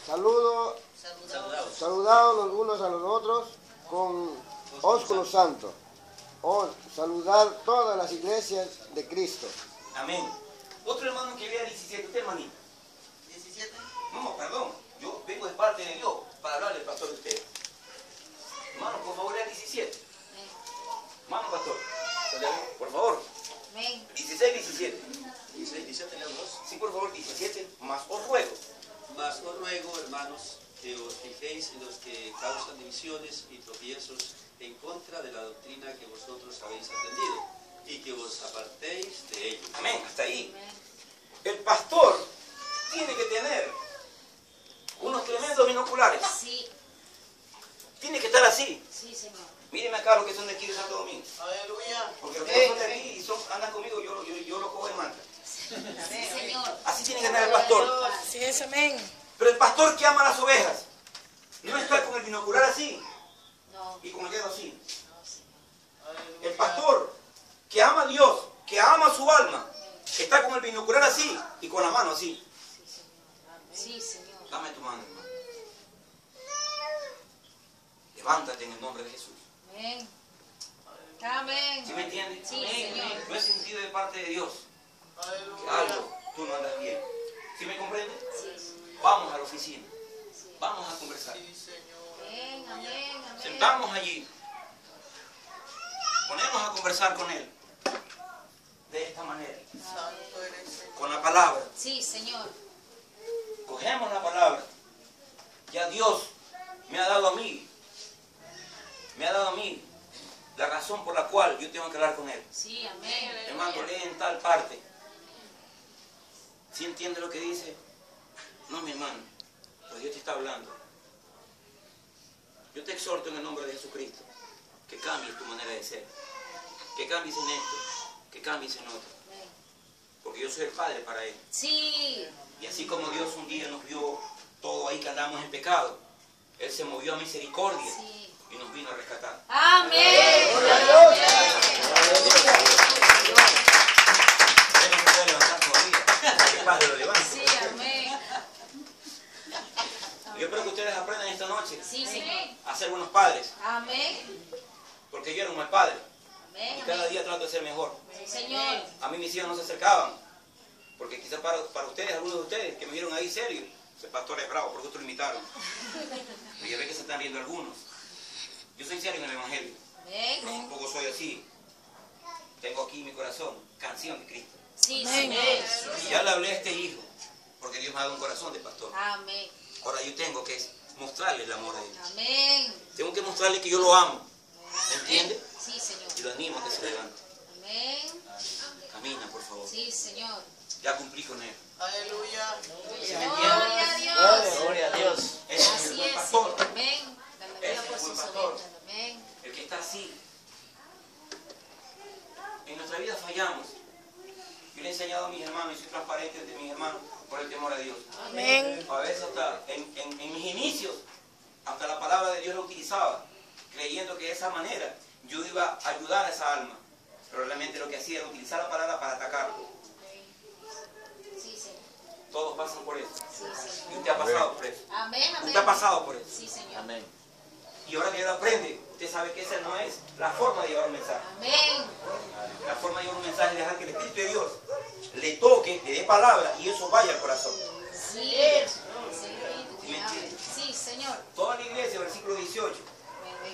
Saludaos los unos a los otros con ósculo santo. Saludar todas las iglesias de Cristo. Amén. Otro hermano que vea 17, usted hermanito. 17. No, perdón. Yo vengo de parte de Dios para hablarle al pastor de ustedes. Hermano, por favor, lea 17. Hermano pastor, por favor. 16, 17. 16, 17, leamos. Sí, por favor, 17. Mas os ruego, hermanos, que os fijéis en los que causan divisiones y tropiezos en contra de la doctrina que vosotros habéis aprendido, y que os apartéis de ellos. amén, hasta ahí. El pastor tiene que tener unos tremendos binoculares. Sí, Tiene que estar así. sí, Señor. Mírenme acá los que son de aquí de Santo Domingo. Aleluya. Porque los que son de aquí y andan conmigo, yo lo cojo en manta. Sí, Señor. Así tiene que andar el pastor. Así es, amén. Pero el pastor que ama a las ovejas no está con el binocular así No, y con el dedo así. no, Señor. El pastor que ama a Dios, que ama a su alma, está con el binocular así y con la mano así. Sí, Señor. Sí, Señor. Dame tu mano, hermano. Levántate en el nombre de Jesús. Amén. Amén. ¿Sí me entiendes? Sí, Señor. Yo he sentido de parte de Dios que algo tú no andas bien. ¿Sí me comprendes? Sí, Vamos a la oficina. sí. Vamos a conversar. Amén, amén, amén. Sentamos allí. Ponemos a conversar con Él. De esta manera. Con la palabra. Sí, Señor. Cogemos la palabra. Ya Dios me ha dado a mí. Me ha dado a mí la razón por la cual yo tengo que hablar con Él. Sí, amén. Hermano, lee en tal parte. ¿Sí entiende lo que dice? No, mi hermano. Pero Dios te está hablando. Yo te exhorto en el nombre de Jesucristo que cambies tu manera de ser. Que cambies en esto. Que cambies en otro. Porque yo soy el Padre para Él. Sí. Y así como Dios un día nos vio todo ahí que andamos en pecado, Él se movió a misericordia Sí. y nos vino a rescatar. Amén. Él no puede levantar todavía. El Padre lo levanta. Sí, amén. Yo espero que ustedes aprendan esta noche Sí, Señor. a ser buenos padres. Amén. Porque yo era un mal padre. Amén. Y cada día trato de ser mejor. Sí, Señor. A mí mis hijos no se acercaban. Porque quizás para ustedes, algunos de ustedes que me vieron ahí serio, ese pastor es bravo, porque otros lo imitaron. Y ya ve que se están riendo algunos. Yo soy serio en el Evangelio. Amén. Pero tampoco soy así. Tengo aquí en mi corazón canción de Cristo. Sí, Amén. Señor. Y ya le hablé a este hijo, porque Dios me ha dado un corazón de pastor. Amén. Ahora yo tengo que mostrarle el amor a él. Amén. Tengo que mostrarle que yo lo amo. ¿Me entiende? Sí, Señor. Y lo animo a que se levante. Amén. Camina, por favor. Sí, Señor. Ya cumplí con él. Aleluya. Gloria a Dios. Gloria a Dios. Ese es el Así buen es, pastor. Señor. Amén. Dale Ese vida es por el buen sus pastor. ovejas. Amén. El que está así. En nuestra vida fallamos. Yo le he enseñado a mis hermanos, y soy transparente de mis hermanos, por el temor a Dios. Amén. A veces hasta en mis inicios, hasta la palabra de Dios la utilizaba, creyendo que de esa manera yo iba a ayudar a esa alma. Pero realmente lo que hacía era utilizar la palabra para atacarlo. Sí, Señor. Todos pasan por eso. Sí, Y Señor. usted ha pasado por eso. Amén, amén. Usted ha pasado por eso. Sí, Señor. Amén. Y ahora que ya lo aprende, usted sabe que esa no es la forma de llevar un mensaje. Amén. La forma de llevar un mensaje es dejar que el Espíritu de Dios le toque, le dé palabra y eso vaya al corazón. Sí. Sí, Señor. Toda la iglesia, versículo 18. Amén.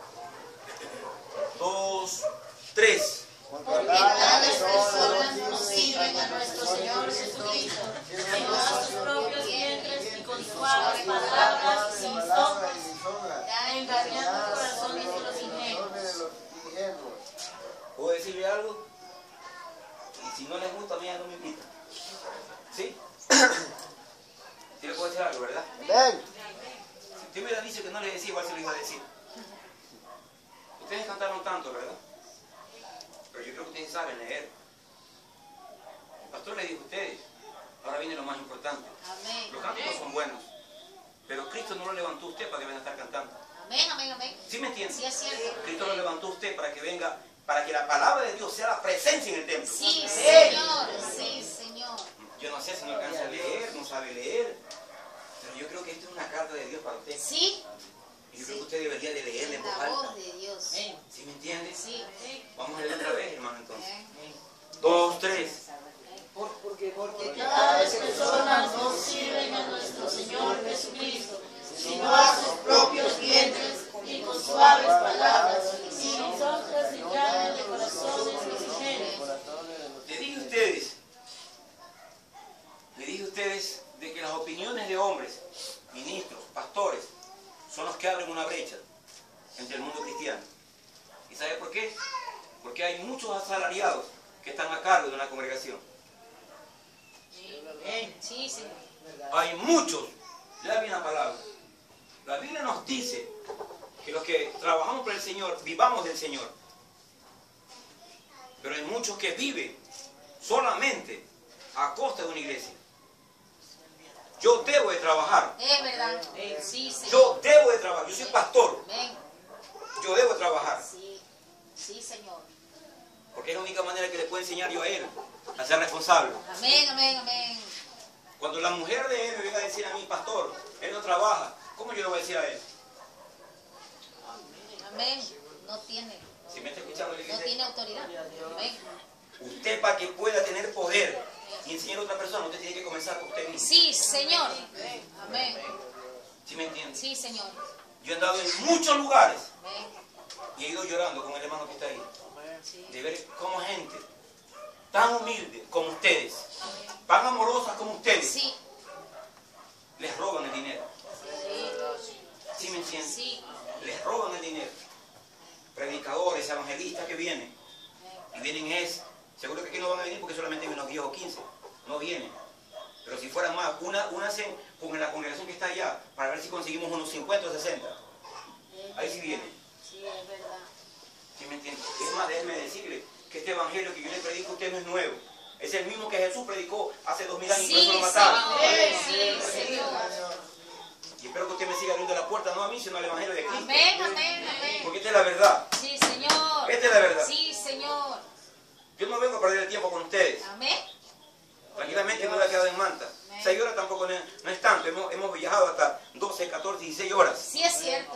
2, 3. Porque tales personas no sirven a nuestro Señor Jesucristo, sino a sus propios vientres y con suaves palabras y lisonjas, engañando corazones de los ingenuos. ¿Puedo decirle algo? Y si no les gusta, a mí ya no me invitan. ¿Sí? ¿Sí le puedo decir algo, verdad? Amén. Si usted me hubiera dicho que no les decía, igual se lo iba a decir. Ustedes cantaron tanto, ¿verdad? Pero yo creo que ustedes saben leer. El pastor le dijo a ustedes. Ahora viene lo más importante. Amén. Los cánticos son buenos. Pero Cristo no lo levantó a usted para que venga a estar cantando. Amén, amén, amén. ¿Sí me entiende? Sí, es cierto. Cristo lo levantó a usted para que venga, para que la palabra de Dios sea la presencia en el templo. Sí, Señor. Sí, Señor. Yo no sé si no alcanza a leer, no sabe leer. Pero yo creo que esta es una carta de Dios para usted. Sí. Y yo creo que usted debería de leerla en voz La alta. voz de Dios. ¿Sí me entiende? Sí. Vamos a leer otra vez, hermano, entonces. Amén. 2, 3. Porque Tales personas no sirven a nuestro Señor Jesucristo, sino a sus propios vientres y con suaves palabras, y nosotras engañan de corazones exigentes. Le dije a ustedes de que las opiniones de hombres, ministros, pastores, son los que abren una brecha entre el mundo cristiano. ¿Y sabe por qué? Porque hay muchos asalariados que están a cargo de una congregación. Sí, sí. Hay muchos, lea bien la palabra. La Biblia nos dice que los que trabajamos por el Señor, vivamos del Señor. Pero hay muchos que viven solamente a costa de una iglesia. Yo debo de trabajar. Es verdad. Sí, sí. Yo debo de trabajar. Yo soy pastor. Amén. Yo debo de trabajar. Sí. Sí, Señor. Porque es la única manera que le puedo enseñar yo a él a ser responsable. Amén, amén, amén. Cuando la mujer de él me venga a decir a mí, pastor, él no trabaja, ¿cómo yo le voy a decir a él? Amén. No tiene. Si me está escuchando, le No dice, tiene autoridad. Amén. usted para que pueda tener poder y enseñar a otra persona, usted tiene que comenzar por usted mismo. Sí, Señor. Amén. ¿Sí me entiende? Sí, Señor. Yo he andado en muchos lugares Amén. y he ido llorando con el hermano que está ahí. Sí. De ver cómo gente tan humilde como ustedes, tan amorosa como ustedes, Sí. les roban el dinero. Sí. ¿Sí me entienden? Sí. Les roban el dinero. Predicadores, evangelistas que vienen. Y vienen seguro que aquí no van a venir porque solamente hay unos 10 o 15. No vienen. Pero si fueran más, una con la congregación que está allá para ver si conseguimos unos 50 o 60. Ahí sí vienen. Sí, es verdad. ¿Sí me entienden? Es más, déjenme decirle que este evangelio que yo le predico a usted no es nuevo. Es el mismo que Jesús predicó hace 2000 años y por eso lo mataron. Sí, Señor. Y espero que usted me siga abriendo la puerta, no a mí, sino al evangelio de Cristo. Amén, amén, amén. Porque esta es la verdad. Sí, Señor. Esta es la verdad. Sí, Señor. Yo no vengo a perder el tiempo con ustedes. Amén. Tranquilamente me voy a quedar en Manta. 6 horas tampoco no es tanto. Hemos viajado hasta 12, 14, 16 horas. Sí, es cierto.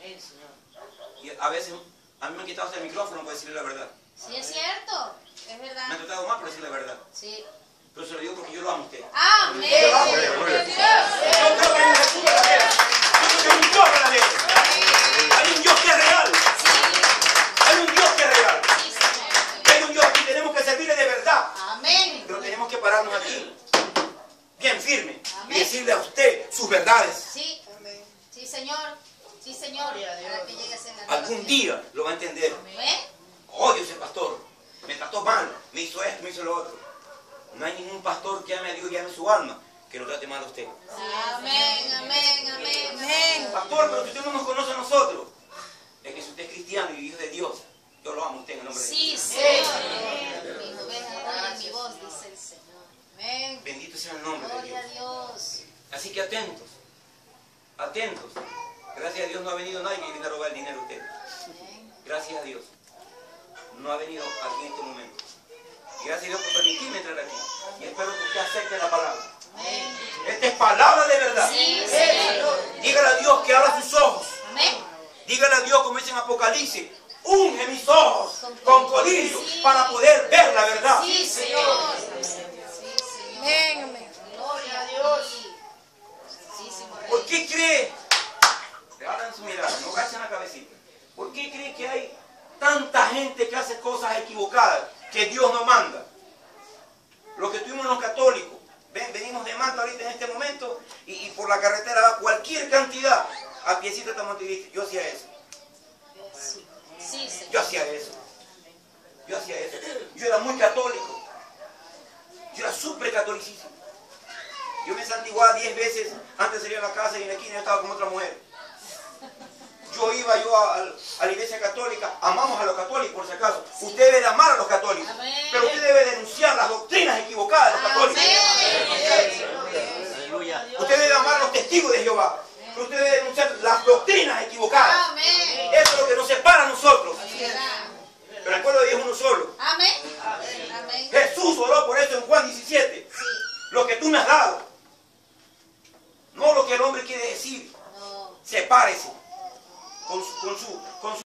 Y a veces a mí me han quitado hasta el micrófono por decirle la verdad. Sí, es cierto. Es Me han verdad. tratado mal por decirle la verdad. Sí. Pero se lo digo porque yo lo amo a usted. Amén. Yo lo amo a usted. Yo creo que hay un Jesús verdadero. Yo creo que hay un Dios verdadero. Hay un Dios que es real. Hay un Dios que es real. Sí, Señor. Hay un Dios que tenemos que servirle de verdad. Amén. Pero tenemos que pararnos aquí, bien firme, y Amén. decirle a usted sus verdades. Sí. Sí, Señor. Sí, Señor. Para que llegue a ser la Algún día lo va a entender. Amén. Odio ese pastor, me trató mal, me hizo esto, me hizo lo otro. No hay ningún pastor que ame a Dios y ame su alma que lo trate mal a usted. Amén, amén, amén, amén. Pastor, pero si usted no nos conoce a nosotros, es que si usted es cristiano y hijo de Dios, yo lo amo a usted en el nombre de Dios. Sí, Señor. Mis ovejas oyen mi voz, dice el Señor. Amén. Bendito sea el nombre de Gloria a Dios. Dios. Así que atentos, atentos. Gracias a Dios no ha venido nadie que viene a robar el dinero a usted. Amén. Gracias a Dios. No ha venido aquí en este momento. Y gracias a Dios por permitirme entrar aquí. Y espero que usted acepte la palabra. Amén. Esta es palabra de verdad. Sí, Señor. Dígale a Dios que abra sus ojos. Amén. Dígale a Dios, como dice en Apocalipsis, unge mis ojos con colirio para poder ver la verdad. Sí, Señor. Sí, Señor. Amén. Gloria a Dios. Sí, Señor. ¿Por qué cree? Hagan su mirada, no agachen la cabecita. ¿Por qué cree que hay tanta gente que hace cosas equivocadas que Dios no manda? Los que tuvimos los católicos, venimos de Manta ahorita en este momento y por la carretera va cualquier cantidad a piecita hasta Montecristi. Yo hacía eso. Sí, Señor. Yo hacía eso. Yo hacía eso. Yo era muy católico. Yo era súper catolicísimo. Yo me santiguaba 10 veces antes de salir a la casa y en la esquina yo estaba con otra mujer. Yo iba a la iglesia católica, amamos a los católicos por si acaso. Usted debe de amar a los católicos, Amén. pero usted debe denunciar las doctrinas equivocadas de los católicos. Amén. Usted debe amar a los testigos de Jehová, pero usted debe denunciar las doctrinas equivocadas. Amén. Eso es lo que nos separa a nosotros. Verdad. Pero el pueblo de Dios es uno solo. Amén. Amén. Jesús oró por eso en Juan 17. Sí. Lo que tú me has dado, no lo que el hombre decir. Sepárese con su